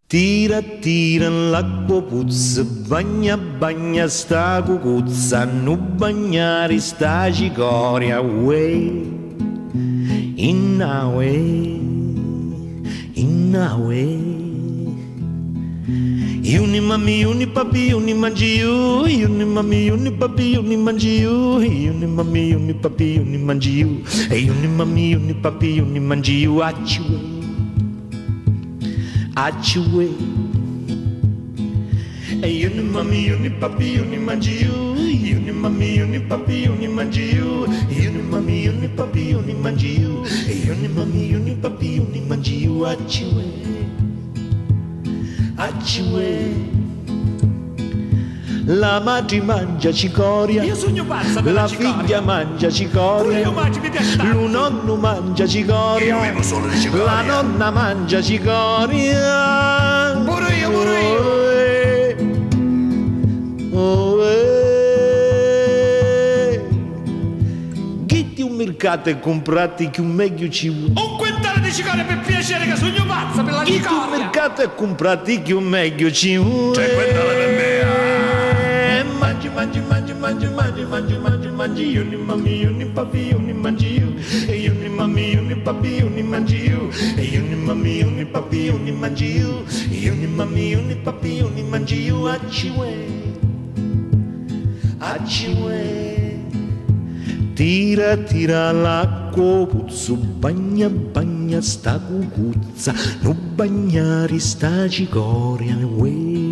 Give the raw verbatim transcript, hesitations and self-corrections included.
Tira, tira l'acqua puzza, bagna, bagna sta cucuzza, non bagnare sta cicoria, way, in a way, in a way. Uni mami, uni papi, uni mangi you, uni mami, uni papi, uni mangi you, uni mami, uni papi, uni mangi you, e uni mami, uni papi, uni mangi you, acciue. Acciue. E uni mami, uni papi, uni mangi you, uni mami, uni papi, uni mangi you, uni mami, uni papi, uni mangi you, e uni mami, uni papi, uni mangi you, acciue. Acciue. La madre mangia cicoria, io sogno pazza per la, la figlia mangia cicoria, io mangio, mi piace tanto. il nonno mangia cicoria, Io vivo solo di cicoria. la nonna mangia cicoria, Pure io, pure io. Oh, eh. Ghitti un mercato e comprati che un meglio ci vuole. Un quintale di cicoria per piacere, che sogno pazza per la Ghitti un cicoria. mercato e comprati che un meglio ci vuole. C'è quintale per me. Mangi, mangi, mangi, mangi, mangi, mangi, mangi, mangi, uni mami, uni papi, uni mangi you, e uni mami, uni papi, uni mangi you, e uni mami, uni papi, uni mangi you, e uni mami, uni papi, uni mangi you, acciue, acciue. Tira, tira l'acqua, puzzo, bagna, bagna sta cucuzza, non bagnare sta cicoria, uè.